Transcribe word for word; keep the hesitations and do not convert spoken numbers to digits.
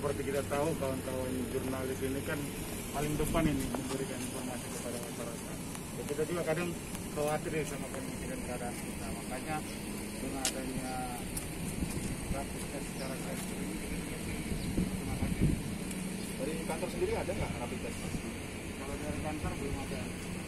seperti kita tahu kawan-kawan jurnalis ini kan paling depan ini memberikan informasi kepada masyarakat. Ya, kita juga kadang khawatir ya sama kemungkinan keadaan kita, makanya dengan adanya rapid test secara gratis ini kita juga terima kasih. Dari kantor sendiri ada nggak rapid test? Kalau dari kantor belum ada.